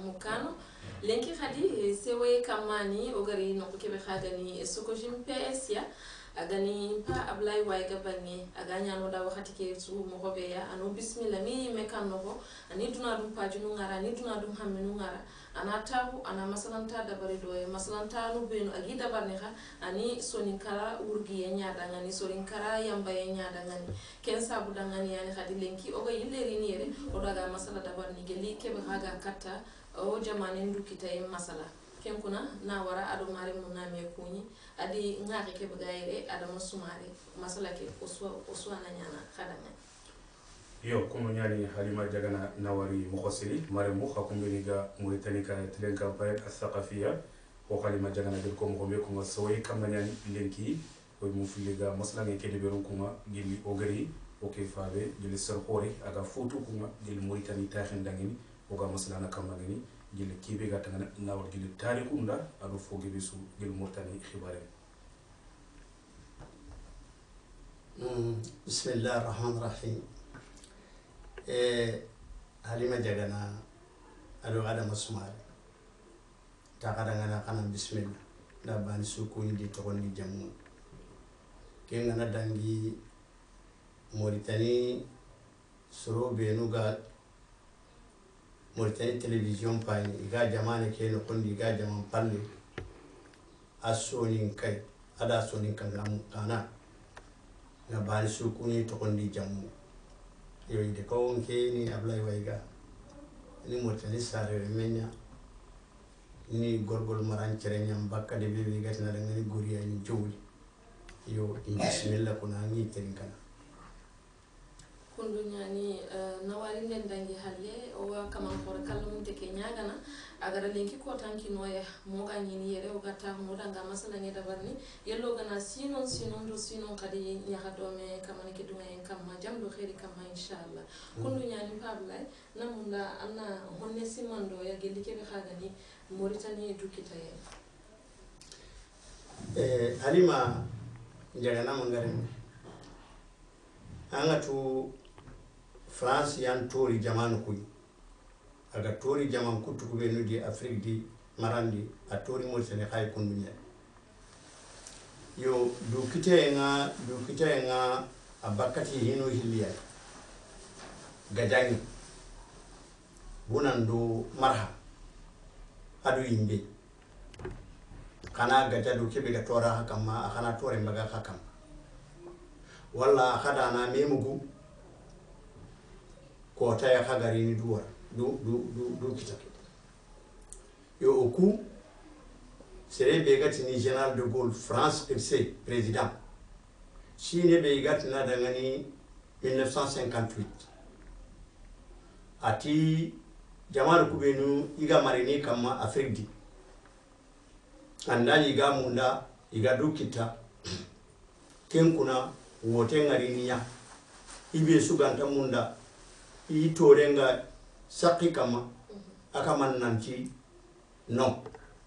mukano lenki khadi sewe kamani ogari no kebe khagani sokojim PS ya agani pa ablay way gabange aganya no da wakati ke su mo hobe ya anu bismillah mi mekan no ani duna dum pajunu ngara ni duna dum hamenu ngara ana tahu ana masalanta da bari doye masalanta no beno agida barneha ani soninkara urgi ya nyada ngani soninkara yamba ya nyada ngani ken sabu dangani yani khadi lenki ogo yilleri ni yere odaga masala da barni geli kebe haga kata o jamane ndukita e masala ken kuna na wara ado mare mun na me kuni adi ngaki kebe gaire ada musumare masala ke oswa na nyana khadanga yo kono nyani halima jagana nawari mukhasiri mare mu khakumbeni ga muritani ka tilenka pare athaqafiya o halima jagana del ko mo ko ngasoy kamanyani lenki o mu fuliga masala nge kede beron kuma gilli o gari o ke faabe jeli sar khori aga fotu kuma jeli muritani taxen dangini o ga masala na kamagani jeli kibe ga tangana nawar jeli tarikunda ado foge bisu jeli murtani khibare bismillahir rahmanir rahim halima jagana ado ada masumare ta kadangana kana bismillah da bani suku ni to ni jamu kenga na dangi Mauritanie soro benuga Mauritanie television pani iga jamane ke no kondi iga jaman palle asoni kai ada soni kangamu kana na bani suku ni to ni jamu yo ide ko nke ni ablay wayga ni Mauritanie sare menya ni gorgol maran cere nyam bakka de bebe gatina da ngani guriya ni jowli yo bismillah kuna ngi tenkana kundunya ni nawari nden dangi halle o wa kama khore kallum te ke nyagana agara lenki ko tanki noya mo ganyi ni yere o gata mo danga masala ngi dabarni yello gana sinon kadi nyaka do me kama ni kedunga en kama jamdo khairi kama inshallah kundunya ni pablay namunda anna honne simando ya gelli ke be khagani Mauritanie dukita halima jagana mangare anga tu France yan tori jamanu kuy aga tori jaman kutu ko benu di Afrique di marandi a tori mo sene khay kundunya yo dukite nga abakati hino hilliya gajangi bunando marha adu yimbe kana gajadu kebe ga tora hakama akana tore maga hakam walla khada na memugu ko taya khagari ni duwar du kita yo oku sere be gati ni general de Gaulle France FC président shine be gati na dangani 1958 ati jamal kubenu iga marini kama Afrique di anda iga munda iga dukita ken kuna wote ngarinia ibe suganta munda i torenga saki kama akaman nanti no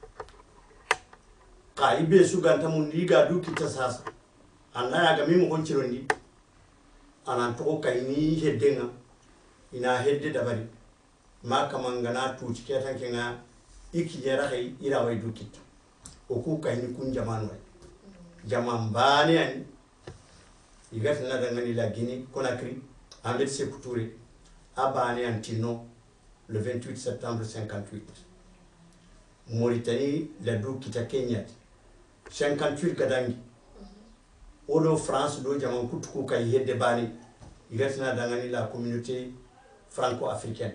ka ibe suganta mundi iga dukita sasa anda yaga mimu konchirondi anantoko kaini heddenga ina hedde dabari maka mangana tuuti ketan kenga ikijera hay ira way dukit oku kayni kun jamanu jamam bani ani igatna dangani la Guinée Conakry Ahmed Sékou Touré abani antino le 28 septembre 58 Mauritanie la dukita Kenya 58 kadangi odo France do jamam kutuku kay hedde bani igatna dangani la communauté franco-africaine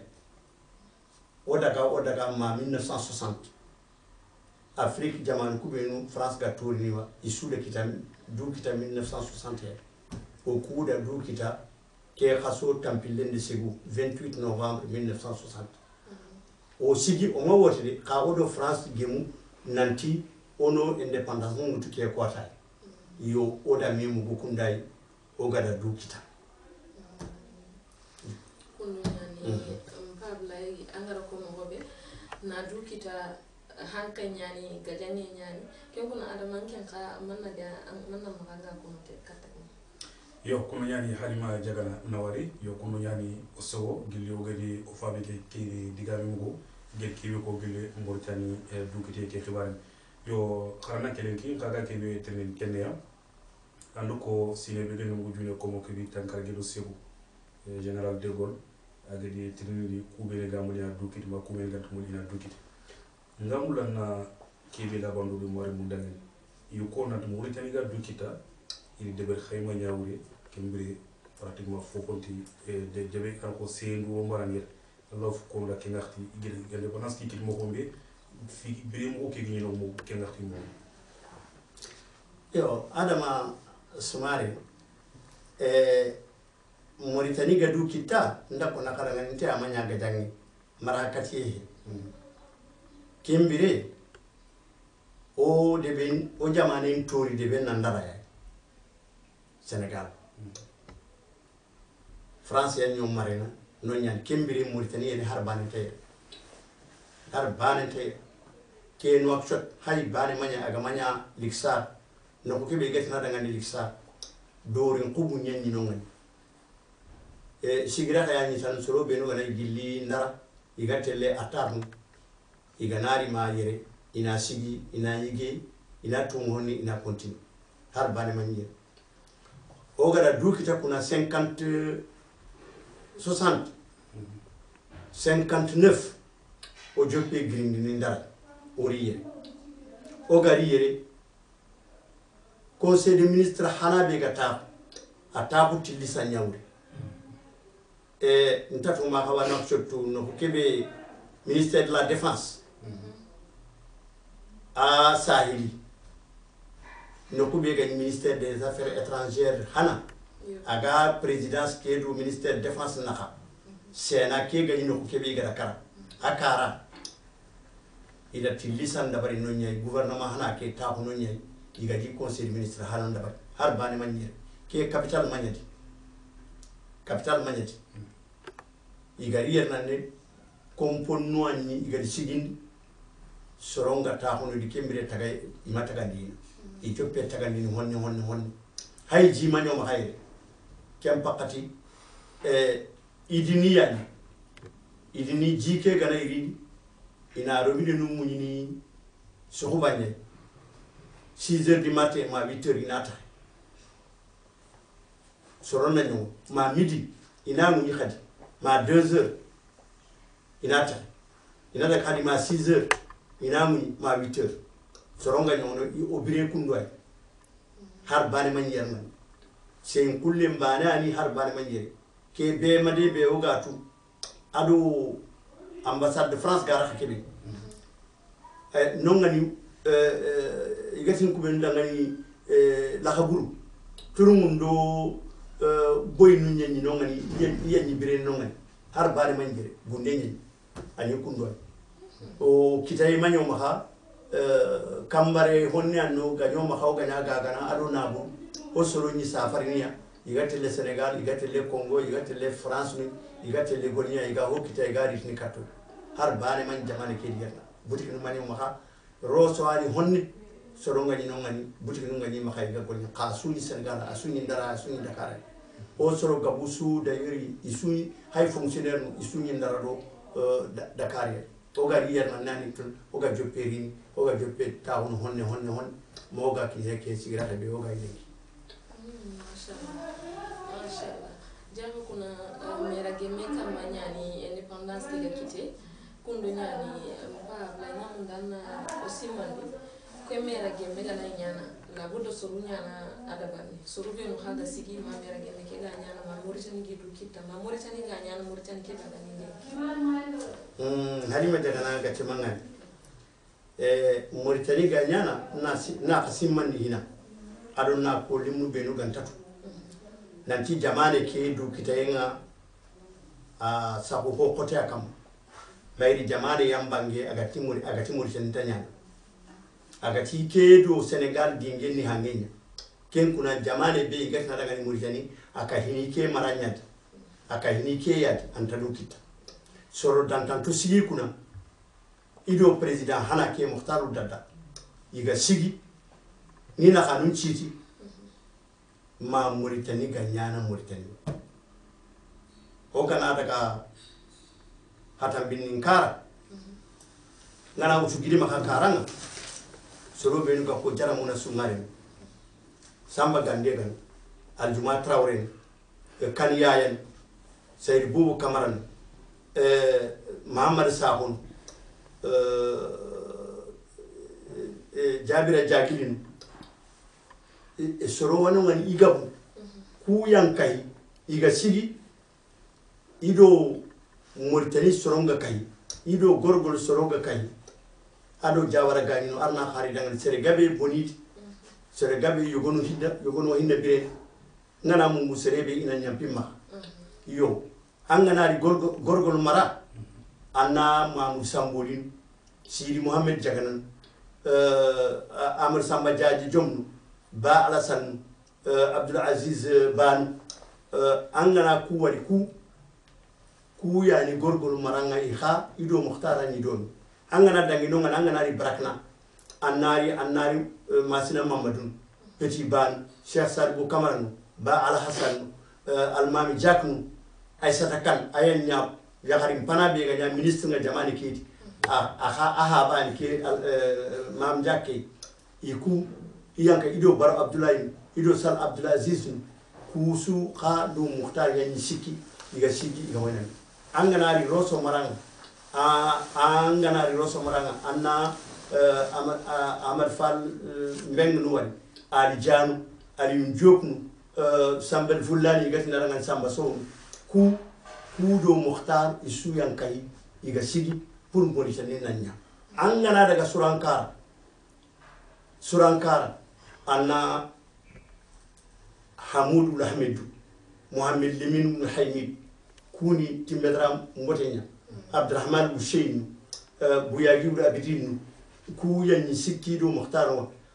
odaga ma 1960 Afrique jaman kubenu France ga tourniwa isude kita du kita 1961 au coup de du kita ke khaso tampillen de Ségou 28 novembre 1960 o sigi o ngawote de ka odo France gemu nanti ono indépendance mo mutu ke kwata yo oda memu bukundai o gada du kita pablay angara ko mo gobe na dukita hanka nyani gajanye nyani ken kuna adaman ken ka manna magaga ko te kata yo kono nyani halima jagana nawari yo kono nyani osowo gilli o gadi o fabe ke digami mugo gel kiwi ko gele Mauritanie dukite ke xibaar yo xarna kelen ki kaga ke be tenen kenya andu ko sine be den ngu june ko mo ke bi tankar gelo segu général de Gaulle agadi tenen ku be ga mo ya dukite ma ku men ga mo ina dukite ngamula na ke be la bandu be more mun dangen yu ko na Mauritanie ga dukita il deber xeyma ñawre kembri pratiquement fokonti de jabe kan ko sendu o mbaranir Allah ko la kengarti igel gele ko naski kit mo ko be fi be mo ke gni no mo kengarti mo yo adama sumari Mauritanie ga du kita ndako nakaranga nte amanya ga dangi marakati kembire o deben o jamane tori deben nandara ya Senegal France ya ñom marina no ñaan kembire Mauritanie ni harbane tay ke no akshot hay bane manya aga manya liksa no ko kebe get na daga ni liksa dorin kubu ñen no ngani sigira ya ni tan soro be no gana gilli ndara igatelle atarnu iganari ma yere ina sigi ina yige ina tumoni ina continue harbane manya o gara dukita kuna 50 60 59 o joppe grindi ni ndara oriye o gari yere conseil des ministres hanabe gata atabu tilisa nyawre ntatu ma hawa na chotu no kebe ministère de la défense a sahili no kube ga ministère des affaires étrangères hana aga présidence ke do ministère défense naka sena ke ga no kebe ga kara akara ila tilisan dabari no nyay gouvernement hana ke ta ko no nyay iga di conseil ministre hana dabari har bani manyer ke capital manyati iga riyer nanne kompon no anni iga di sigin soronga ta ko no di kembire tagay imata gandina Ethiopia tagandini honni hay jima ñoma hayre kem pakati idini jike gana iri ina robine no muñini soxu bagne 6h du matin ma 8h inata soronna ñoo ma midi ina muñi khadi ma 2h inata khadi ma 6h ina muñi ma 8h soronga ñono obire kundoy har bani man yerman sen kulle mbana ani har bani man yeri ke be made be o gatu ado ambassade de France gara khakebe nongani igatin kuben dangani la haburu turungum do boy nu ñen nongani yenni bire nongani har bani man yeri bunde ñen ani kundoy o kitay manyo maha kambare honni anno ganyo makaw ganya gagana ado nabu o solo ni safarniya igatele Senegal igatele Congo igatele France ni igatele Gonia iga hokita iga ritni kato har bane man jamane ke digerna boutique no mani maka roso ali honni solo ngani no ngani boutique no ngani maka iga Gonia qasuni Senegal asuni ndara asuni Dakar o solo gabusu dayuri isuni hay fonctionnaire isuni ndara do Dakar oga riyar nani tun oga jopperini oga joppe taawun honne moga ki yake sigrata be oga yiki mashallah jago kuna mera gemme kama nyani independence ke kite kundo nyani mpa la nyamu ndana osimani ko mera gemme gana nyana la bodo soru nyana adabani soru be no haga sigi ma mera gemme ke ga nyana ma Mauritanie ke du kita ma Mauritanie ga nyana Mauritanie ke ga ni halima daga ga timanga Mauritanie ga nyana na kasimman hina adon na ko limu be no gantatu nanti jamane ke du kitayenga a sabu ko kote akam bayri jamane yambange agati Mauritanie tanyana agati ke do Senegal dingeni hangenya ken kuna jamane be igata daga ni Mauritanie akahini ke maranyati akahini ke yati antadukita soro dantanto sigi kuna ido president hana ke Mukhtaru Dada iga sigi ni na kanun chiti ma Mauritanie ganyana Mauritanie o kana daga hatan binin kara ngana utu gidi maka karanga soro benu ga ko jara muna sumare samba gande gan aljuma traore kan yayan sayyid bubu kamaran muhammad sahun jabira jakilin soro wani wani igabu ku yankai iga sigi ido murtani soronga kai ido gorgol soronga kai ado jawara gani no arna khari dangal sere gabe bonit sere gabe yogono hinda bire ngana mu serebe ina nyampima yo angana ri gorgol mara anna mamu sambolin sidi muhammad jaganan amr samba jaji jomnu ba alasan abdul aziz ban angana ku wari ku yani gorgol maranga ikha ido muhtara ni don angana dangi no angana ri brakna annari masina mamadun petit ban cheikh sadbu kamaranu ba al hasan al mami jaknu aisata kan ayen nyab yakarim pana be ga ministre nga jamani kiti aha ban ke mam jakke iku iyanka ido bar abdullahi ido sal abdul aziz kusu kha do muhtar yani siki iga siki iga wena angana ri roso maranga angana ri roso maranga anna amad fal mbeng no wali ali janu ali njoknu sambal fulani gati narangan samba so ku do muhtar isu yankai iga sigi pour mbolisane nanya angana daga surankara anna hamudul ahmedu muhammad limin haymid kuni timbedram ngotenya abdurrahman hussein buyagi ul abidin ku yanni sikki do muhtar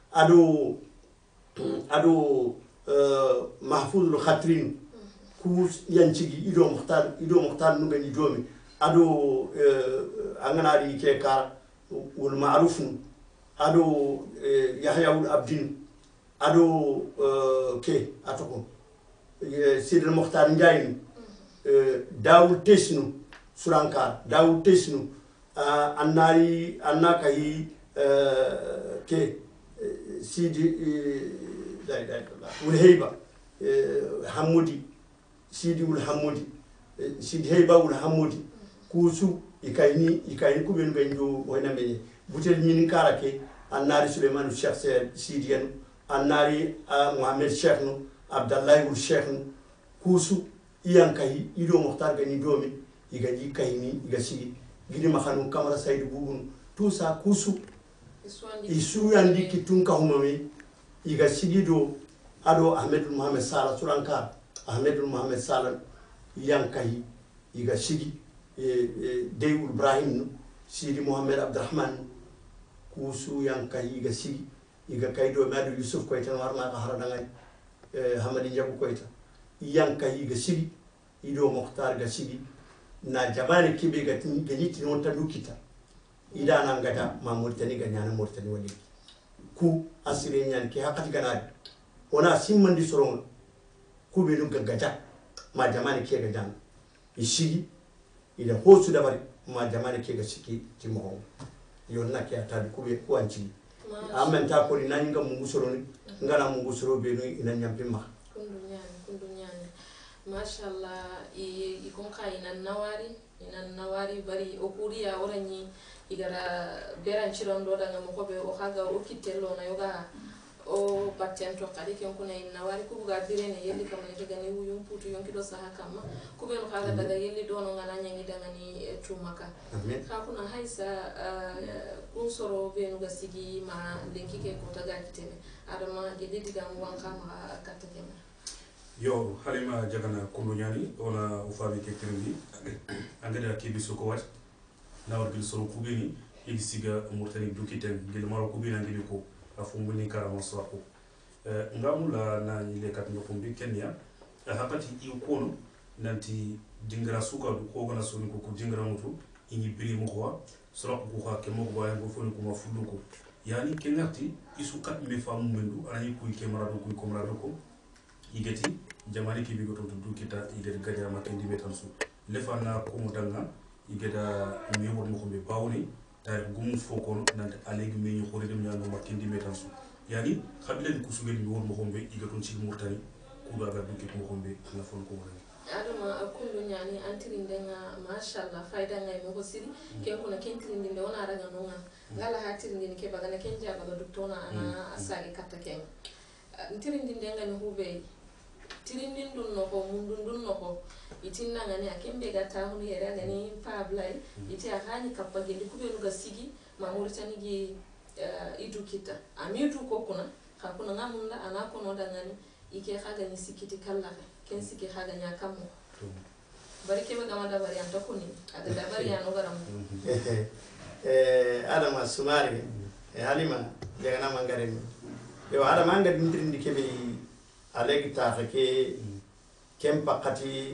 ado mahfuzul khatrin ku yanchigi ido muhtar nu gani domi ado anganari ke kar ul ma'ruf ado yahya ul abdin ado ke atoko sidil muhtar njayni dawul tesnu surankar dawul tesnu anna kai ke sidi ul heyba hamudi sidi ul hamudi sidi heyba ul hamudi kusu ikaini kubenu benjo wena menye butel min karake annari suleiman cheikh sidi yanu annari muhammad cheikh no abdallah ul cheikh no kusu iyankai ido muhtar gani domi igaji kaini igasi gidi makhanu kamara said bubun tout ça kusu isu yandi kitunka humame igasi do ado ahmedul muhammad sala surankar ahmedul muhammad sala yankai igasi deul ibrahim sidi muhammad abdurrahman kusu yankai igasi iga kaido madu yusuf koyta warna ka haradangay hamadi njabu koyta yankai igasi ido muhtar gasigi na jamani kibe ganiti non tadukita ida nan gada ma murtani ganyana murtani wali ku asire nyan ke hakati ganari ona simmandi soron ku be dum gaggaja ma jamani ke gadan isigi ida hosu dabari ma jamani ke gasiki timo yonna ke atadi ku be ku anci amen ta ko ni nan ngam mungu soroni ngana mungu soro be no ina nyampi ma kundunyani mashallah ikonka ina nawari bari okuri ya oranyi igara beran chirondo daga mokobe o haga o kitelo na yoga o patento kadi ken kuna ina nawari kubuga direne yeli kama daga ni uyum putu yonkido saha kama kube no haga daga yeli dono ngana nyangi daga ni tumaka ka kuna haisa kunsoro benu gasigi ma lenki ke kota ga kitene adama gedi diga wanka ma katakema yo halima jagana kulunyani ona ufabi ke kirindi angada kibiso ko wat nawar gil soro kubini igisiga murtani dukiten gil maro kubina ngili ko afumbuni karamo swako ngamula na nyile kat ngopumbi kenya hakati ikono nanti dingra suka ko gona soni ko dingra mutu inyi biri mo ko soro ko ha ke mo ko ya ngofoni ko mafudu ko yani kenati isukat me famu mendu ani ko ke marado ko marado ko igeti jamani ki bigo to kita igeti gajama kendi betansu lefana ko mudanga igeda mi won mo ko be bawni tare gumu foko nan alegi meñu xore dem ñano makindi metansu yani xabilen ku sugel mi won mo xombe igaton ci murtani ku do aga dukke mo xombe na fon ko wona adama akundu ñani antirinde nga mashallah fayda ngay mo ko siri ken kuna kentirinde nde wona raga nonga ngala hatirinde ni ke bagana ken jabaga duktona ana asage katta ken ntirinde nga ni hube tirindin dun no ko mundun dun no ko itinna ngani akembe gata hunu yere ngani pablay iti akani kappa gindi kubenu ga sigi ma muritani gi idukita amidu ko kuna hakuna ngamunda anako no dangani ike haga ni sikiti kallaka ken siki haga nya kamo bari kebe gama da bari anta kuni ada da bari ano garam adama sumari halima daga na mangare yo adama anga dindirindi kebe alegi ta ke kem pakati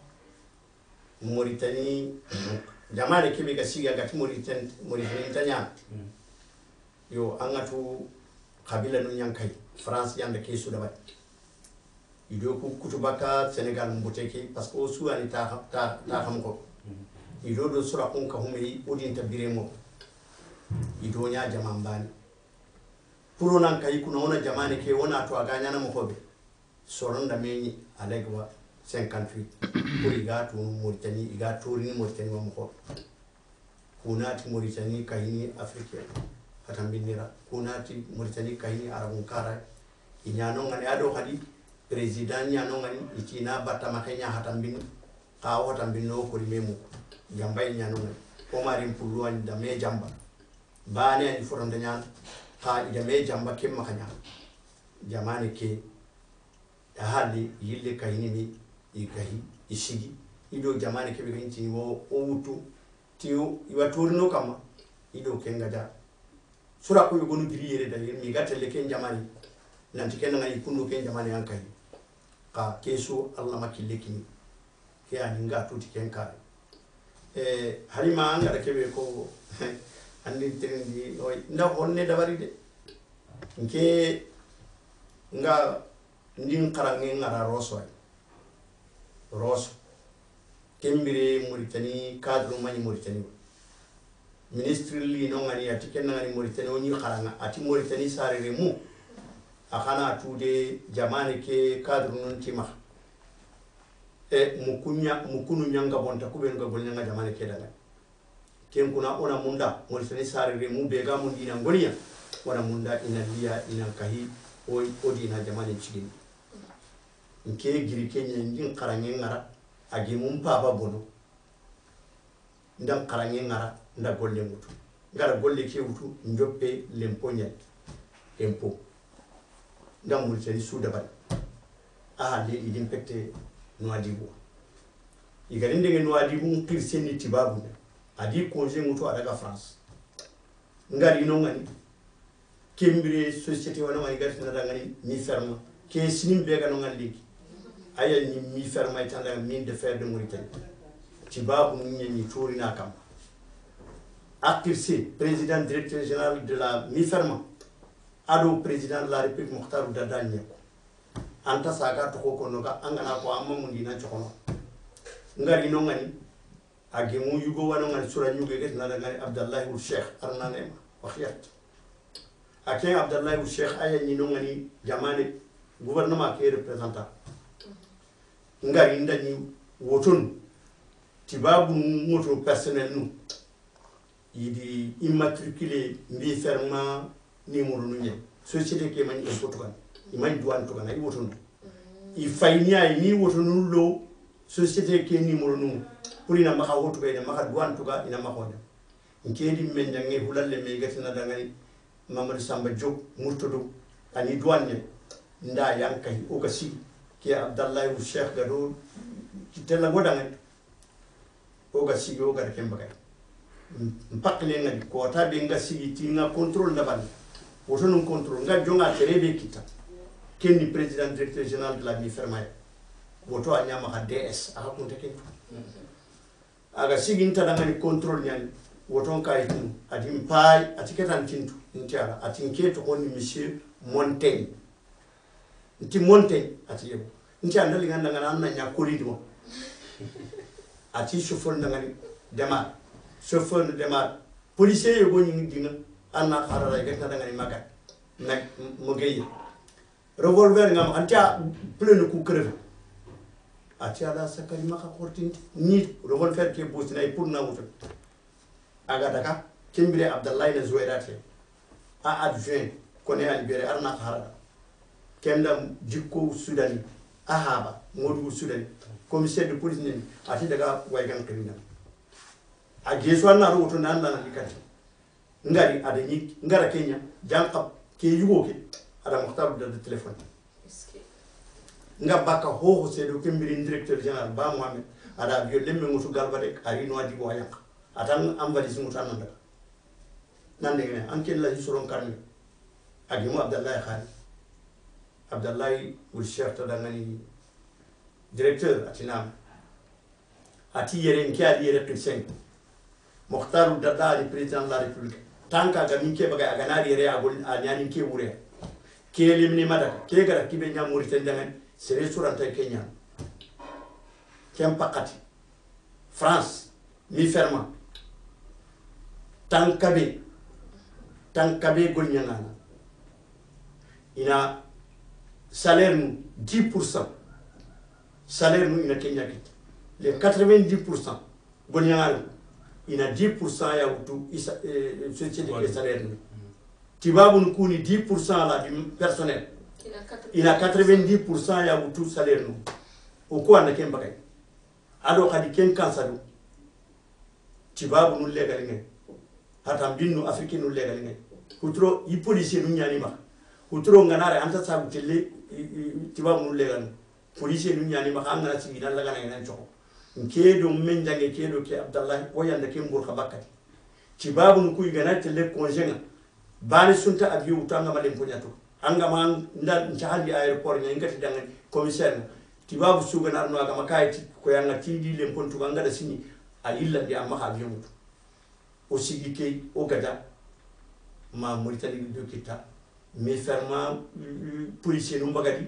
Mauritanie jamane kebe ga siga gati Mauritanie tanya yo angatu kabila nu nyankai France yanda ke su da bat ido ku kutubaka Senegal mboteke parce que osu ani ta xam ko ido do sura kun ka humei odin tabire mo ido nya jamambani puro nan kai kuna ona jamane ke wona to aganya na mo hobe soronda meni alegwa 58 pour iga to Mauritanie iga to ni Mauritanie mo ko kunati Mauritanie kaini africaine hatambinira kunati Mauritanie kaini arabun kara inyano ngani ado hadi president nyano ngani itina bata makenya hatambini ka hatambino ko limemu jambay nyano ngani ko mari mpulu an da me jamba bane ani foronda nyano ka ida me jamba kem makanya jamane ke hali yille kaini mi igahi ishigi ido jamane ke be nti wo outu tiyo iwaturno kama ido kengaja sura ko yugonu diriyere da mi gatelle ken jamani nanti ken ngai kundu ken jamani yankai ka keso Allah makille kini ke ani ngatu ti ken kare halima anga da kebe ko andi trendi oy nda honne da bari de nke nga ndin karange ngara roso kembire Mauritanie cadre mani Mauritanie ministre li no ngani ati ken ngani Mauritanie oni karanga ati Mauritanie sarere mu akana tude jamane ke cadre non tima mukunu nyanga bonta kuben ga golnya jamane ke daga ken kuna ona munda Mauritanie sarere mu bega mundi na ngoliya wana munda ina liya ina kahi odi na jamane chigini nke giri kenya ndin karange ngara agi mumpa babono ndan karange ngara nda golle mutu ngara golle ke wutu njoppe lemponya empo ndam multeni suda bari le idin pette noadibu igari ndenge noadibu ngirsenni tibabu adi congé mutu adaga France ngari no ngani kembire société wana ma igari tana ngani ni ferme ke sinim bega no ngali aya ni mi ferme itanda mine de fer de Mauritanie tibabu ni tori na kam actif président directeur général de la mi-ferme ado président de la République Mokhtar Dadanye anta saga to ko noga angana ko amma mun dina chokono ngari no ngani agi mu yugo wano ngani sura nyuge get na ngani Abdallah ul Sheikh arnane waxiyat aken Abdallah ul Sheikh aya ni no ngani jamane gouvernement ke représentant ngari ndani woton tibabu moto personnel nu idi immatriculé mbi ferma numéro nu société ke mani en potukan imani douane to kana i woton i faynia ni woton lo société ke numéro nu pour ina maka wotu be maka douane to ga ina maka nkedi men jange hulalle me gatina dangani Mamadou Samba Diop murtodo ani douane nda yankay o gasi ke Abdallah ul Sheikh gado kitela godangani o gasi o gar kembagay mpakle ngadi ko tabe ngasi tinga contrôle na bani woto non contrôle nga jonga terebe kita kenni président directeur général de la mi-ferme woto anyama ka DS aka kunte ken aga sigi ntana ngani contrôle nyani woto kay tin adim pay atiketan tintu ntiara atinketo on monsieur Montaigne nti Montaigne atiyebo nti andali nganda ngana na nyakolido ati chauffeur ngani démarre chauffeur de démarre policier yo goni dinga anna kharara ga tan ngani magat nak mo gey revolver ngam anta plein ku creve atia la sakari maka kortinti ni revolver ke bosina pour na wuta aga daga kembire abdallah na zuwairate a adjoint kone albere arna kharara kemda jikko sudani ahaba modu sudani commissaire de police ni ati daga waygan criminal a geso na roto nan nan likati ngari adani ngara kenya janqa ke yugo ke ada muhtar de téléphone nga baka ho sedo kembiri directeur général ba mohamed ada bio lemme musu galba de ari no adi bo ayak atan am wadi sumu tan nanda nan de ne anken la hisoron kan agi mo abdallah khali abdallah wul cheikh to dangani directeur atinam ati yere nki adi yere president muhtar dada ali président de la république tanka ga minke baga aganari yere agol anyani ke wure ke limni mata ke gara kibe nyam muriten dangan sere suranta Kenya kem pakati France mi ferma tankabe golnyana ina salaire nous 10% salaire nous ina Kenya kit les 90% golnyana ina 10% ya utu société de salaire nous tibabu nkuni 10% la du personnel ina 90% ya utu salaire nous uko na kemba kay ado kadi ken kansadu tibabu nu legal ngai hata binnu africain nu legal ngai utro yi policier nu nyani ma utro nganare anta sabu tele tibabu nu legal policier nu nyani ma amna ci dal laga ngai choko nkedo men jange kedo ke abdallah oyanda ke mbur khabakati tibabu nu kuy gana tele conjenga bani sunta abiyo utanga malen ponyato anga man ndal nchahali airport nya ngati dangan commissaire tibabu suga na no aga makaiti ko yanga tindi le pontu ganga da sini a illa di amma ha biyo mutu o sigi ke o gada ma Mauritanie do kita me ferma policier no bagadi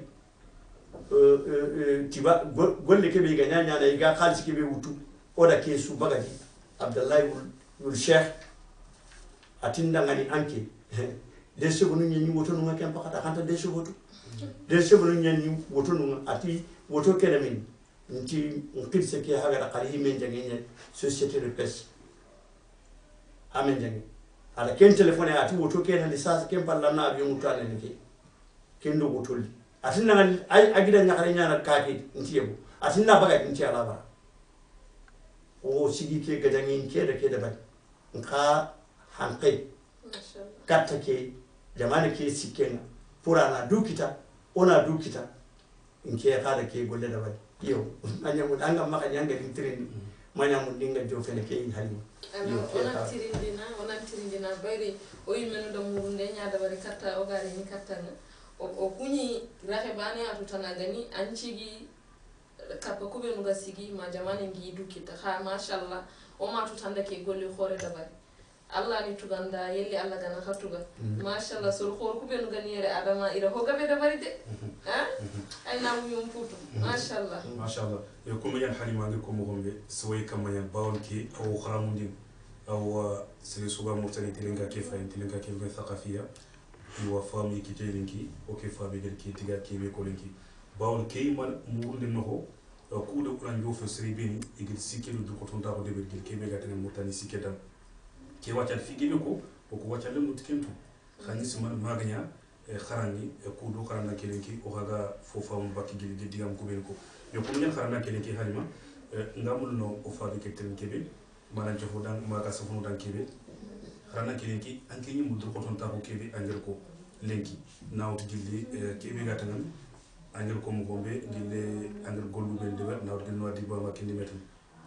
tiba golle ke be ganya nya na iga khalsi ke be wutu o da ke su bagadi abdallah wul cheikh atinda ngani anke des chevaux ni woto no ngam pakata kanta des chevaux ni woto no ati woto kedamin nti ngirse ke haga da qari men jangi société de presse amen jangi ala ken téléphone ati woto ke na licence ken palla na abiyo mutane ni ken do woto li ati na ay agida nyakare nyana kake nti yebo ati na baga nti ala ba o sigi ke gadangi ke da ba nka hanqi katta ke jamana ke sikena purana dukita ona dukita inke kada ke golle da bai yo anya mun anga maka nyanga din treni manya mun dinga jo fene ke hali yo ona tirindina bayri o yimenu da mu ndenya da bari katta o gari ni katta o kunyi rahe bani atutana gani ancigi kappa kube nuga sigi ma jamana ngi dukita ha mashallah o ma tutanda ke golle khore da bari Allah ni tuganda yelli Allah gana khatuga mashallah sur khor ku benu ganiyere adama ira hoga be da bari de ha ay namu yum putu mashallah yo kuma yan halima ngir ko mo gombe soy kam yan bawon ki aw kharamundin aw sere suba murtani tilinga ke fa tilinga ke be thaqafiya wa fami ki telinki o ke fami gel ki tiga ke be kolinki bawon ke man murde no ku de kuran jo fe sere beni igil sikelu du ko tonta ko de be gel ke be gaten murtani siketa ke waccal figebe ko ko waccal le mutkentu khanis man maganya kharani ko do kharana kelenki o kaga fofa on bakki gidi digam ko ben ko yo ko nyen kharana kelenki halima ngamul no o faade ke kebe manan jofo dan maga safunu dan kebe kharana kelenki anke nyi mudur ko ton ta ko kebe angel ko lenki nawt gilli kebe gatanan angel ko mo gombe gille angel gollu ben deber nawt gil no adi ba makindi metum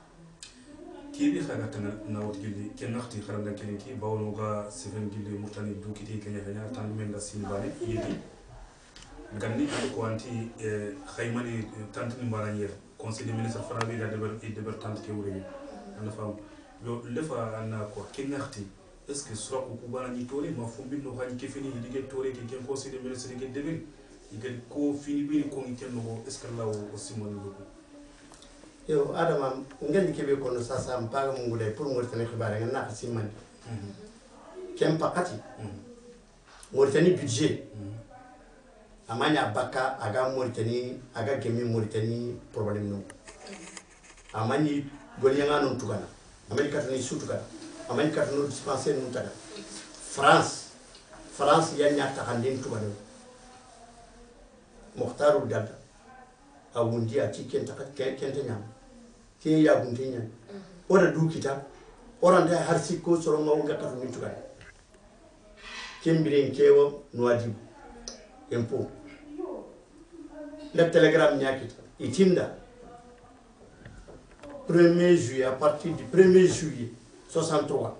kibi khaga tana nawt gilli ken nakhti kharanda kelenki bawno ga seven gilli mutani dukiti kenya kanya tan men da sinbane yedi ganni ko anti khaymani tantini mbaranier conseil des ministres farabi da deber tant ke wuri ana fam yo lefa ana ko ken nakhti est ce que sura ko kubana ni tore ma fumbi no hani ke fini dige tore ke ken conseil des ministres ke deber ige ko fini bi ko ngi ken no est ce que lawo o simon do yo adama ngandi kebe kono sasa mpaga mungule pour mo tane khibare ngana khasiman kem pakati Mauritanie budget amanya baka aga Mauritanie aga gemi Mauritanie problème no amani goliyanga non tugana Amerika tani sutugana Amerika tani dispensaire non taga France yanya takandin tugana Mokhtarou Dada awundi ati kenta nyam ke ya gundi nyam ora du kita ora nda harsi ko soro ma wonga katu min tugana kembiren kewo noadi impôt le télégramme nyakita itinda 1er juillet à partir du 1er juillet 63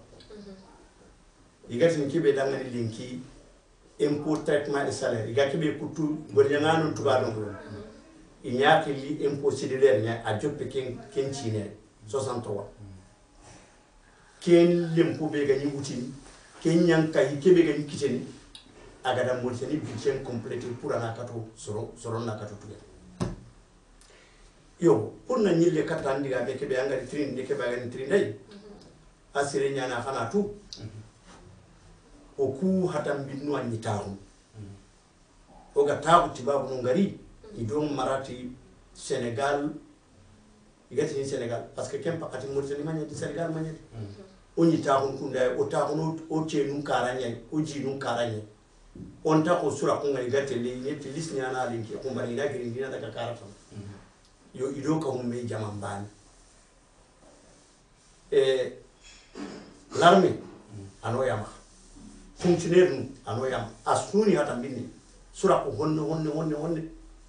igati nkibe dangani linki impôt traitement et salaire igati be kutu gornyangano tugado inyaki li impôt cellulaire nya a joppe ken chine 63 ken lempo be gani wutini ken nyanka ikebe gani kiteni agada Mauritanie budget complété pour ana kato soro na kato tuya yo pour na nyille katandi ga be kebe anga trin de kebe gani trin dai asire nyana khana tu oku hatam binnu anyi tahu oga tahu tibabu ngari idon marati Sénégal igati ni Sénégal parce que kem pakati Mauritanie manya di Sénégal manya oni tahu kunda o tahu o chenu karanya o jinu karanya on ta ko sura ko ngai gate le ni tilis ni ana linki ko bari da girin dina daga karata yo ido ka hum me jaman ban l'armée ano yama fonctionnaire nu ano yama asuni hata minni sura ko honne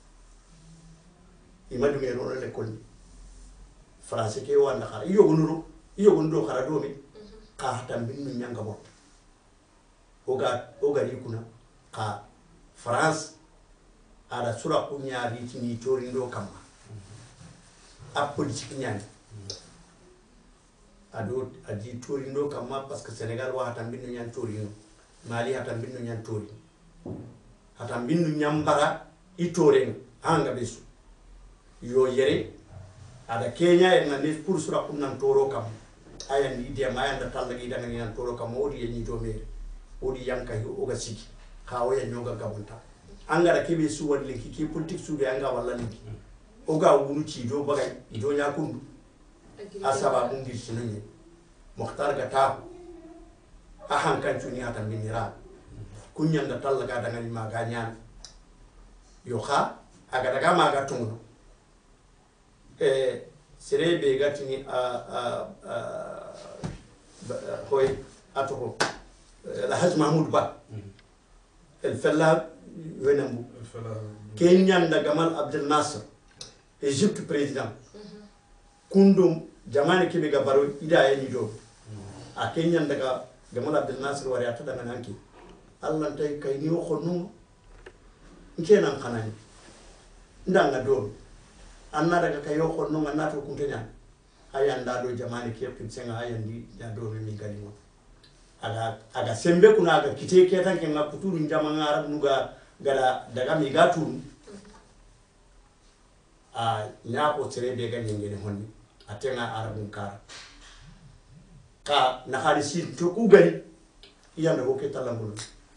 imadu me ron le konni français ke wanda khara iyo gonuro khara do mi ka hata minnu nyanga bo oga rikuna ka France ada sura kunya ritini torindo kama a politique nyani ado adi torindo kama parce que Sénégal wa hata binnu nyan torino Mali hata binnu nyan torino hata binnu nyambara itoren hanga besu yo yere ada Kenya en na pour sura kunnan toro kama ayan ide ma ayan da tallagi daga nyan toro kama odi yenyi do mere odi yanka oga siki kawo ya nyoga gabunta angara kebe su wadle ki politique su be anga walla linki oga wunu ci do bagay ido nya kundu asaba bungi sinunye Mokhtar gata ahan kan tuni hata minira kunyan da tallaga daga ni maganya yo kha aga daga maga tungu serebe gatini hoy atoko الحاج محمود با الفلا وينمو كينيا جمال عبد الناصر ايجيبت بريزيدان كوندوم جمال كيبي غبارو ايدا ينيدو ا كينيا جمال عبد الناصر ورياتا دا نانكي الله تاي كاي نيو خونو نكينا خناني ndanga do anna daga kayo khonno ngana to kuntenya ayanda do jamani kiyep senga ayandi da do mi galimo aga sembe kuna aga kite ketan ke nga kuturu njama arab nuga gara daga mi gatu nya ko terebe ga nyengene honni atenga arabun kara ka na halisi to ku gari yanda ko ke talangul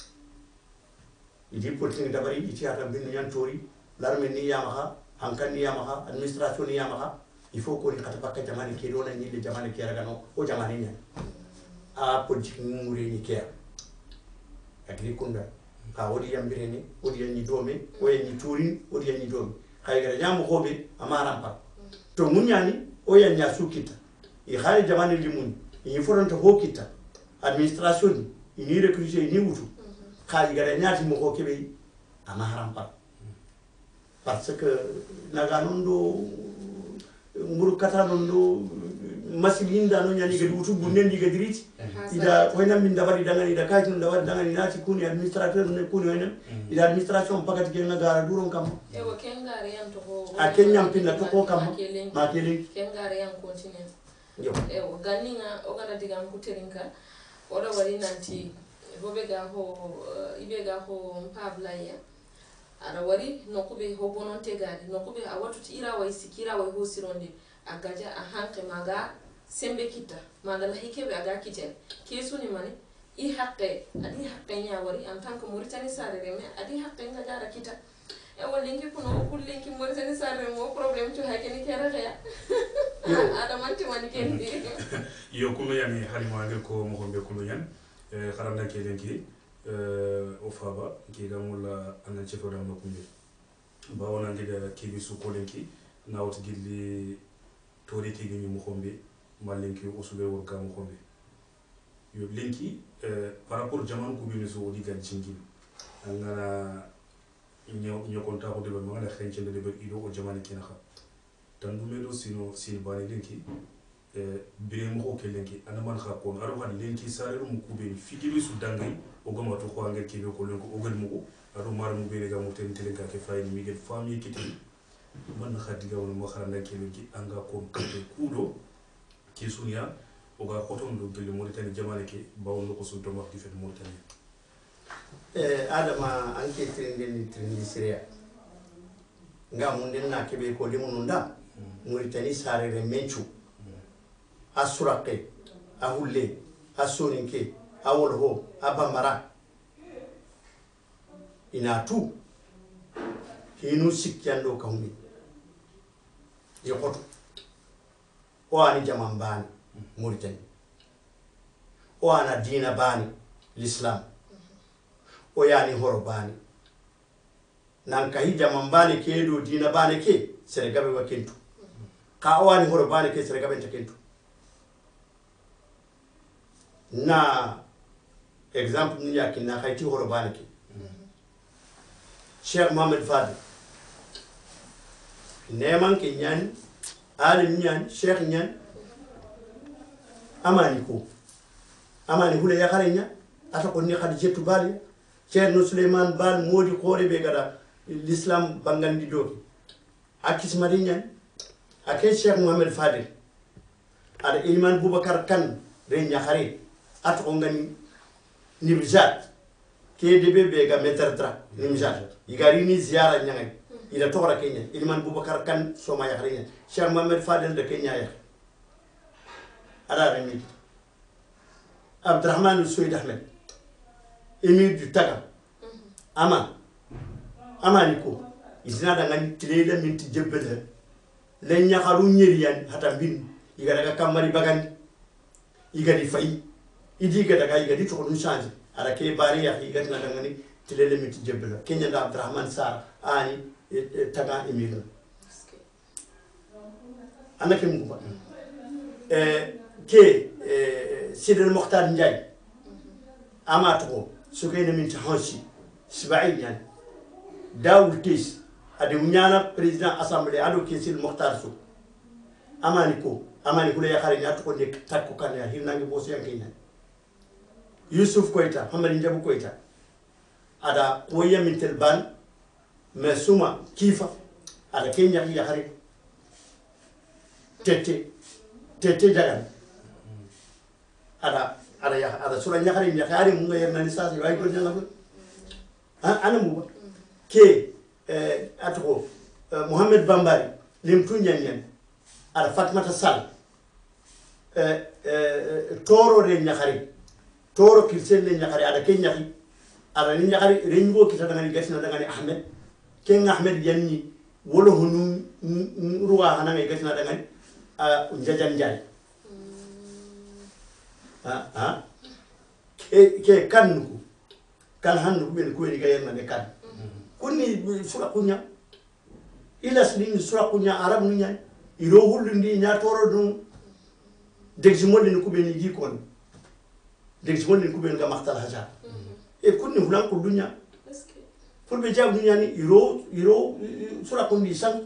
idi politique dabari iti ata bin nyan tori l'armée ni yamaha hankan ni yamaha administration ni yamaha il faut ko ni katapaka jamani ke do na nyile jamani ke raga no o jamani nya a politique ngure ni kea agri kunda ka wodi yambireni wodi yanyi dome o yanyi turin wodi yanyi dome khaygara jamu khobe amara pa to munyani o yanya sukita i khali jamani limun i foronto hokita administration ni recruter ni wutu khaygara nyati mo hokebe amara pa parce que naganondo nguru katanondo masilinda no nyani gadi wutu bunendi gadiriti ida wayna min dabari dangani da kaytun dabari dangani nati kuni administrateur ne kuni wayna ida administration pakati kenga gara duron kam ewo kenga re yanto ko a kenyam pinna to ko kam ma kele kenga re yan continent yo ewo ganinga o gana diga mkuterinka oda wali nanti bobega ho ibega ho mpablaya ara wari nokube ho bononte gadi nokube awatu ira wa isikira wa ho sironde agaja ahanke maga sembe kita magala hikebe aga kiten kesu ni mani I haqqe adi haqqe nya wari en tant que Mauritanie sarere me adi haqqe nga jara kita e wallinki kuno kullinki Mauritanie sarere mo problème to hakeni kera ya ada manti mani kendi yo kuno yani halima ngel ko mo hombe kuno yan xaramna ke lenki o faba ki gamula anan ci foda no kumbe ba wona ngida ki bi su ko lenki nawt gilli tori ki ni mo hombe malenki usube wor ka mo hombe yo lenki par rapport jaman ko bi so di gan cingil ngana ño konta ko de ba ngana xenci de ba ido o jaman ki na xam tan du melo sino sin bani lenki bire mo ko lenki ana man xa ko aro han lenki sare mu ko be figili su dangay o gama to ko ngel ki be ko lenko o gel mo aro mar mu be ga mo ten tele ka ke fay mi gel fami kiti man khadi ga won mo xaranda ke lenki anga ko kete kudo ki sunya o ga xoton do gel Mauritanie jamane ke bawo ko su do ma di fet Mauritanie adama anke trindi siria nga mun den na kebe ko limu nda Mauritanie sare re menchu asurake ahulle asoninke awolho abamara inatu hinu sikyando kawmi yokoto o ani jaman bani Mauritanie o ana dina bani l'islam o yani horo bani nan kahi jaman bani ke do dina bani ke seregabe wakentu ka o ani horo bani ke seregabe takentu na exemple ni yakin na khayti horo bani ke Cheikh Mohamed Fadel neman ke nyan alim nyan Cheikh nyan amani ko amani hule ya kharenya ata ko ni khadijetu bali Ceerno Suleiman Bal modi khore be gada l'islam bangandi doki akis marinyan ake Cheikh Mohamed Fadel ada Iliman Boubacar Kan re nyakhare at ko ngani Nimjat ke debe be ga metertra Nimjat igari ni ziara nyangay ila tokora Kenya Iliman Boubacar Kan soma yakhare Cheikh Mohamed Fadel de Kenya ya ada remi Abdurrahman Souid Ahmed Émir du Taga amaniko isina da ngani tilela minti jebele len nyakaru nyeriyan hata bin iga daga kamari bagani iga di fay idi ga daga iga di to ko change ara ke bari ya iga na da ngani tilela minti jebele Kenya da Abdurrahman Sar ani Taga Émir anake mbuba ke Sidel Mokhtar Ndiaye amato sukayna min tahansi sibai yani dawul tis ade munyana président assemblée ado kesil Mokhtar so amani ko le yakhare ni atko ne takko kan ya hinangi boso yankenya Yusuf Koita Hamari Njabu Koita ada woya min telban mesuma kifa ada Kenya yakhare tete jagan ada sura nyakari nyakari munga yerna lisasi way ko nyanga ko ana mu ke atko Mohamed Bambari lim tu nyanyen ada Fatmata Sall toro re nyakari toro kilsel le nyakari ada ke nyaki ada ni nyakari rengo kita dengan gasina dengan Ahmed ken Ahmed yanni wolo hunu ruwa hananga gasina dengan Njajan Njai ke kannuku kan hannu ben ko ni gayna ne kan kunni sura kunya ila slin sura kunya arab nu nya iro hullundi nya toro dum deximol ni ko ben gi kon deximol ni ko ben ga maktal haja e kunni hulan ko dunya fulbe jab dunya ni iro sura kundi sang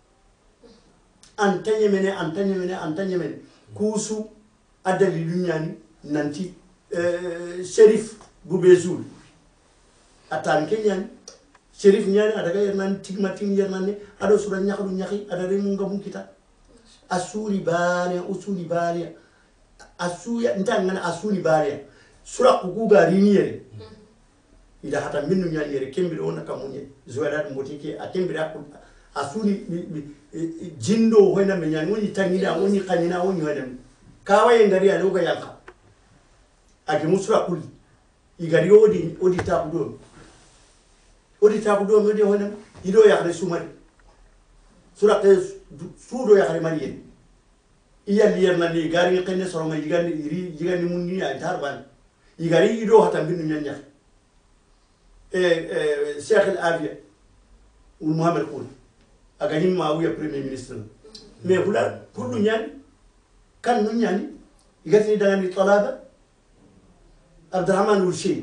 antanye mene kusu adali lunyani nanti Sherif Boubezul atan kenyan Sherif nyani adaga yernan tigmatin yernan ado sura nyakadu nyaki ada remu ngam kita usuli bari asuya ntangana asuli bari sura kuguga riniyere ida hata minnu nyani yere kembire ona kamunye zuwadat mbotike akembire asuli jindo hoina menyani woni tangida woni kanina woni hoina kawaye ngari anu ga yanka ake musura kuli igari odi ta kudo odi wona ido ya khare sumari sura ke sudo ya khare mariye iya liyar na ni gari kenne soro ma yigani munni ya tarban igari ido hata bin nyanya Cheikh al-Afia ou Mohamed Koul aga himma wiya premier ministre mais hula kullu nyani kan nu nyani igati dangani talaba Abdurrahman Urshi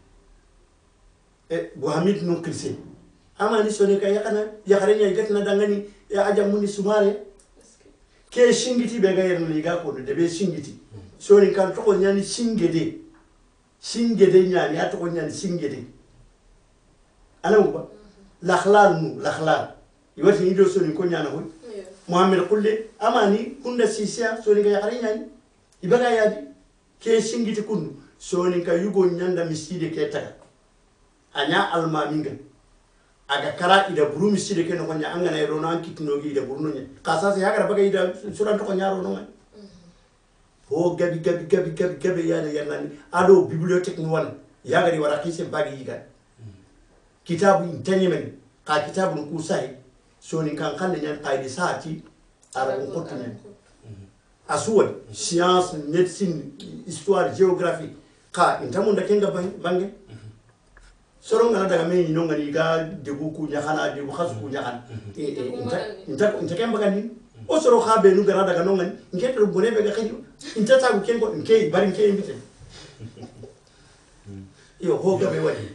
Buhamid nun kilse amani sone ka yakana nya igati na dangani ya ajamuni sumare ke shingiti be ga yerno liga ko de be shingiti soni kan to nyani shingede nyani ato nyani shingede alam ko lakhlal iwati ido soni ko nyana hoy Mohamed Kulle amani kunda sisia soni ga yakare nyani ibaga yadi ke shingiti kundu soni ka yugo nyanda miside ke taga anya alma minga aga kara ida buru miside ke no nya angana ro na kitnogi ida buru nya kasa se yaga baga ida suran to nyaro no ho gabi yana yanani ado bibliothèque ni wan yaga di wara kise bagi yiga kitabu intanyemen ka kitabu ku sai soni kan nyan qaidi saati ara ko tunya asuwa science médecine histoire géographie ka intamunda kenga bangi soro ngana daga me no ngani ga debu ku nyakana debu khasu ku nyakana inta kemba gani o soro khabe nu gara daga no ngani ngeto bone be ga khiri inta ta ku kengo nke bari nke imbite yo ho ga be wadi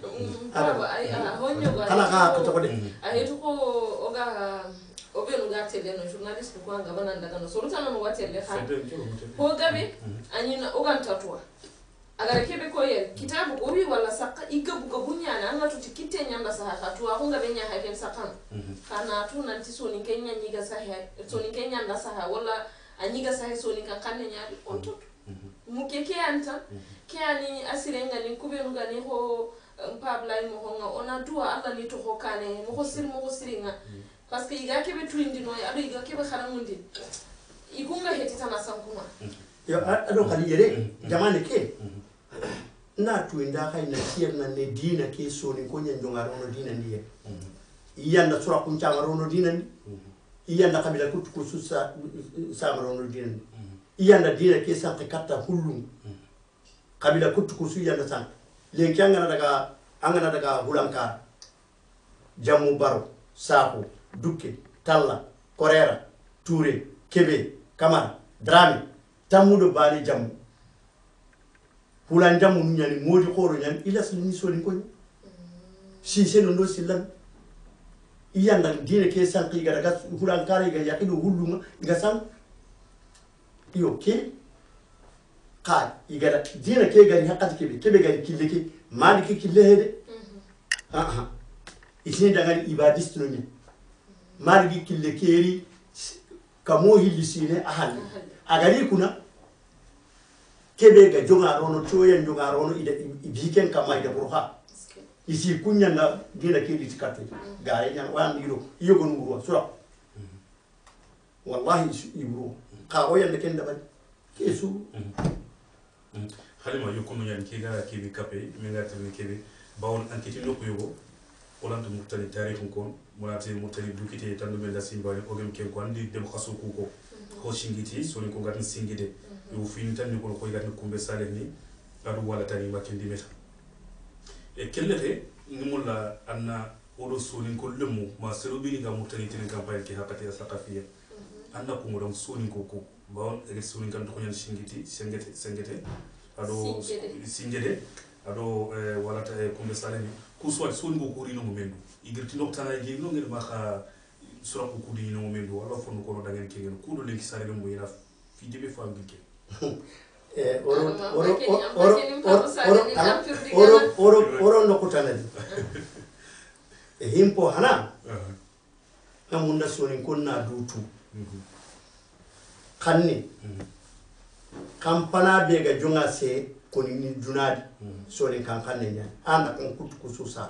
kala ka to ko de ahetu ko oga obenu ga tele no journalist ko anga bananda kano soro tano no watele ha ho gabe anyina oga ntatwa agara kebe ko yer kitabu ko wi wala saka igabu ko bunyana anga tutikite nyanda saha katwa ko ngabe nya haken sakan kana tu nanti soni kenya nyiga saha soni kenya nda saha wala anyiga saha soni kan kanne nyaadi on to mukeke anta kiani asirenga ni kubenu gani ho mpabla mo honga ona dua alla ni to hokane mo siringa parce que iga kebe tuindi no ado iga kebe kharamundi ikunga hetita na sankuma yo ado khali yere jamane ke na tuinda kai na tier na ne dina ke so ni ko nyanjo ngaro no dina ndiye iyanda sura kuncha ngaro no dina ni iyanda kabila kutu kususa sa ngaro no dina ni iyanda dina ke sa katta hulum kabila kutu kusu iyanda san le kyanga angana daga hulanka jamu baro sako dukke talla korera touré kebe kamara drame tamudo bali jamu hulan jamu nyani modi khoro nyani ila sini soni ko si seno ndo silan iyanda dine ke sanki ga daga hulan kare ga yakidu hulunga ga san iyo ke ka igara dine ke gari hakati kebe gari killeke maliki kille hede isini dangani ibadist no nyani maliki kille keri kamo hilisine ahal agari kuna kebe ga jonga rono choyen jonga rono ida ibiken kama ida burha isi kunya na dina kedi tikatu gare nya wan diro yogo nguro sura wallahi ibro ka oyan de ken dabal kesu halima yokono yan kiga kibi kape menga tan kebe bawon anketi no ko yogo olante mutani tarikh kon monate mutani dukite tan do mel simbale ogem ken ko andi dem khasuku ko ko singiti soni ko gatin singide yo fini tan ko ko gatin kumbe sale ni adu wala tani makindi meta e kellete ngumulla anna odo soni ko lemu ma sero bini ga mutani tin campagne ki hakati saqafiya anna ko modon soni ko bawon e soni kan to nyan singiti sengete ado singede ado wala ta kumbe sale ni ku soit soni ko rino mo mendu igirti noktana je no ngel ma kha sura ko kudi no mendu wala fonu ko da ngeen kegen ku do lenki sare mo yina fi debe fa ngike oro no kutanadi himpo hana amunda soni konna dutu kanni kampana be ga jonga se koni ni dunadi soni kan kanne nya anda kan kutu kususa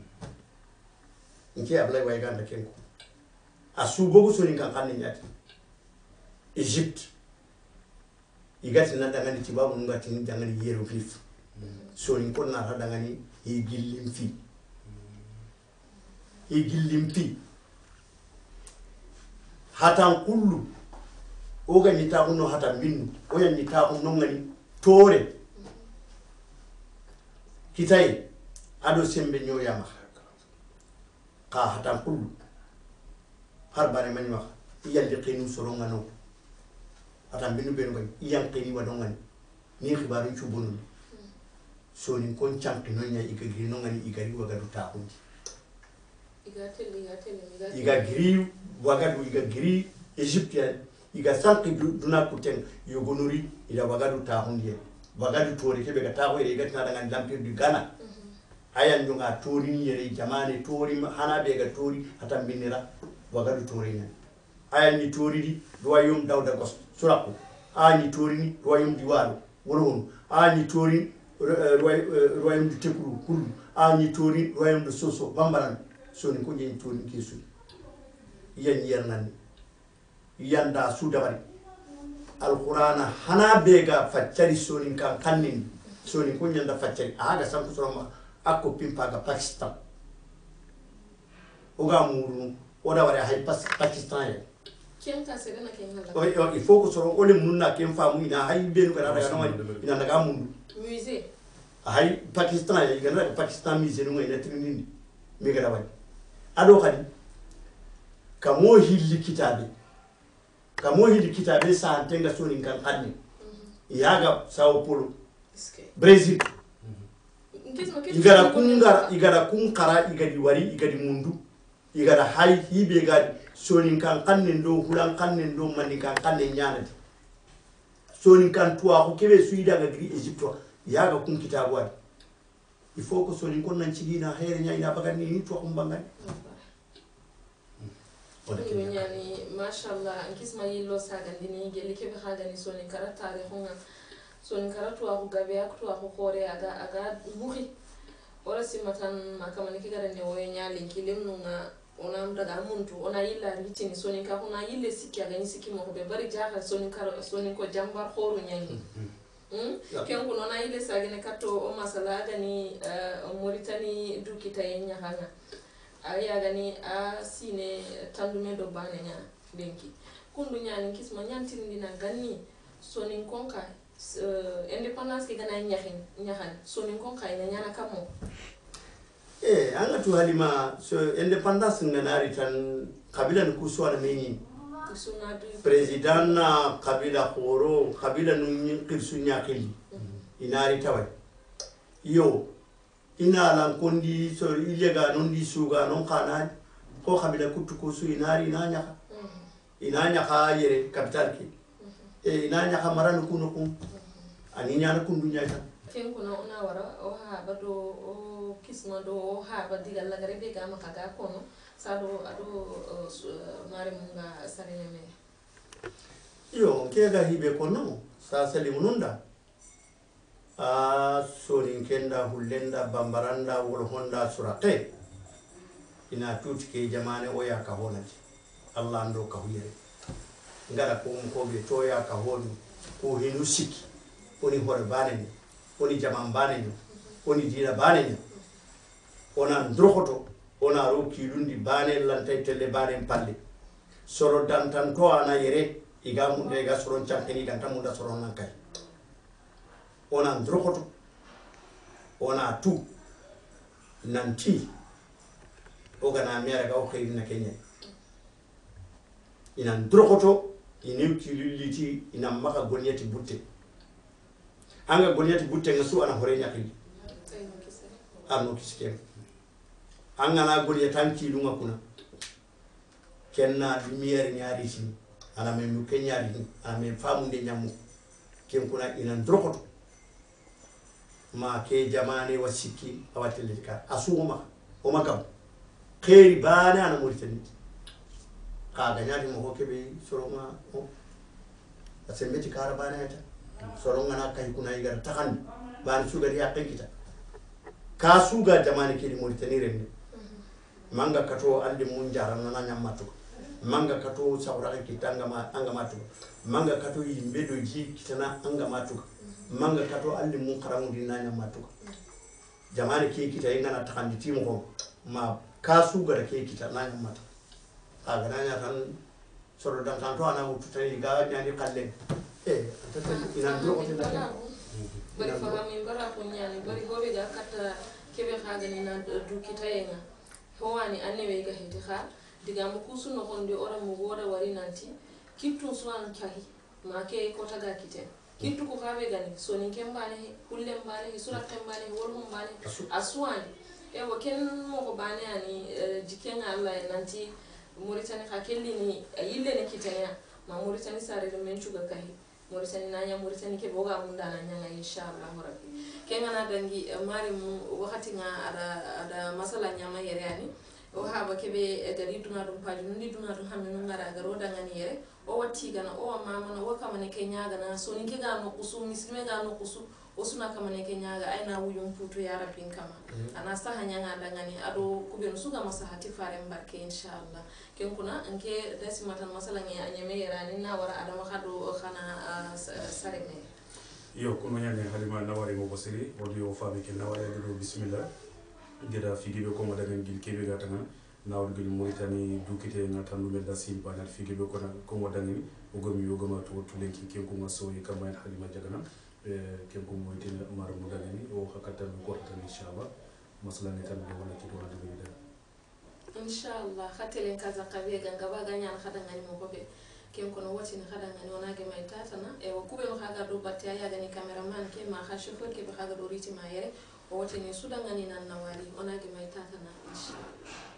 nke ablay way ganda kenko asu bogu soni kan kanne nya Egypte igati na dangani tibabu ngati ni dangani hieroglyph so ni konna ta dangani igillimfi hatan kullu oga ni ta kunno hatan binnu oya ni ta kunno ngani tore kitai ado sembe nyoyama ka hatan kullu har bare mani wax yaldi qinu soronga no hatan binnu benu gani yan qini wadongani ni khibaru chubunu so ni kon chanki no nya igagri no ngani igari wagadu ta kundi igagri wagadu igagri egyptian iga sanki duna kuten yogonuri ila wagadu ta kundi wagadu tori kebe ga ta hoye ga tana daga lampir du Ghana ayan nyunga tori ni yere jamane tori hana be ga tori hatan binira wagadu tori nya ayan ni tori di royaume dawda gos surako ani tori ni royaume di walo woron ani tori royaume de Tekuru Kulu ani tori royaume de Soso Bambaran so ni ko nyen tori kesu yan yernan yanda su dabari alqur'ana hana bega faccari so ni kan kannin so ni ko nyanda faccari aga sam so akko pimpa ga Pakistan oga muru oda wari hay Pakistan ya ken ta serena ken hala o il faut que so ole munna ken famu ina hay benu ga daga no ina daga mundu musée hay Pakistan ya igana Pakistan musée no ina tinini mi ga dawani ado khadi kamo hilli kitabe sa antenga so ni kan kanni yaga Sao Paulo Brazil igara kunkara igadi wari igadi mundu igara hay hibe gadi sonin kan kannen do hulan kannen do mani kan kannen nyanati sonin kan tuwa ko kebe suida ga gri Egypto yaga kun kitabu wadi il faut que sonin kon nan cigina hayre nyaina bagani ni to ko mbangani yani mashallah nkisma yillo sagandini geli kebe khagani sonin kara tarihunga sonin kara tuwa ko gabe ak tuwa ko kore aga buhi ora simatan makamani kigara ne woye nyali kilimnunga ona mdaga muntu ona yilla litini sonin ka kuna yille sikki aga nisiki mo be bari jaha sonin ko jambar khoru nyangi ken kuno na yille sagene katto o masala gani Mauritanie dukita yenya hanga aya gani a sine tandume do bane nya benki kundu nyani kisma nyantini dina gani sonin konka independence ke gana nyahan sonin konka ina nyana kamo anga tu halima so independence nganari tan kabila nukuswa na meni president na kabila khoro kabila nu kirsu nyakili inari tawai yo ina lan kondi so ilega nondi suga non kana ko kabila kutuko su inari ina nyaka yere capital ki ina nyaka maranu kuno kun ani nyana kundu nyaka ken kuno ona wara o ha bado o kisma do o ha badiga lagare be ga makaga kono sado ado mare munga sarene me yo kega hibe kono sa salimununda sorin kenda hullenda bambaranda wolhonda surate ina tutike jamane oya ka honati Allah ndo ka huyere ngara ko be toya ka honu ko hinu siki oni hore baneni oni jaman baneni oni dina baneni ona ndrokoto ona roki lundi bane lantay tele bane palle soro dantan to ana yere igamu de ga soron champeni dantamu da soron nankay ona ndrokoto ona tu nanti ogana mera ga o khayna Kenya ina ndrokoto inuki luliti ina maka gonyati butte anga gonyati butte ngasu ana hore nyakili arno kisike anga na gonyati tanki lunga kuna kenna lumiere nyaari sini ana memu kenyari ana mem famu de nyamu ken kuna ina ndrokoto ma ke jamane wasiki awatelika asuma o makam kheri bana ana Mauritanie ka ganyati mo hokebe soronga o asembe ti kara bana eta soronga na kai kuna igar takan ban sugar ya kita ka suga jamane ke di Mauritanie remne manga kato ande mun jaran na nyamatu manga kato sawra kitanga ma angamatu manga kato yimbe do ji kitana angamatu manga kato alli mun karamu dinanya matu jamani ke kita ingana takandi timo ko ma kasu gara ke kita nanya mata aga nanya tan soro dan tanto ana ututani ga nyani kalle ina do ko tena bari fahami bara kunyani bari gobe ga kata kebe khaga ni na du kitayenga howani annewe ga heti kha diga mu kusu no konde ora mu goda wari nanti kittu suwan chahi ma ke ko taga kite kittu ko khabe gani so ni kembane hulle mbane sura kembane wolum mbane aswani e wo ken mo ko bane ani jikenga Allah nanti Mauritania ka kelli ni yille ne kitanya ma Mauritania sare do men chuga kahi Mauritania nanya Mauritania ke boga munda na nyanga inshallah rabbi kenga na dangi mari mu wakati nga ada masala nyama yere ani o haba kebe gari duna dum paju ndi duna dum hamme no ngara garo dangani yere o watti gana o mama na o kamane ke nyaga na so ni ke ga no kusu mislime ga no kusu o suna kamane ke nyaga aina wuyum puto ya rabbin kama ana saha nyanga dangani ado kubenu suga masahati fare mbarke inshallah ken kuna anke dasimatan masala ngi anyeme yere ani na wara adama khado khana sare me yo kono nyane halima nawari mo basiri wodi o fami ke nawari do bismillah geda figibe ko madagen gil kebe gatanga nawol gil Mauritanie dukite na tandu mel da simba na figibe ko na ko madagen o gomi yo goma to lenki ke ko ngaso yi kamay halima jagana ke ko moyti mar madagen o hakata ko tan inshallah masala ne tan wala ci do na do inshallah khatelen kaza kabe ganga baga nyana khadanga ni mo be ken kono wati ni khadanga ni onage may tatana e wo kube no khaga do batte ya gani cameraman ke ma kha chauffeur ke be khaga do riti ma yere o wati ni sudanga ni nan nawari onage may tatana inshallah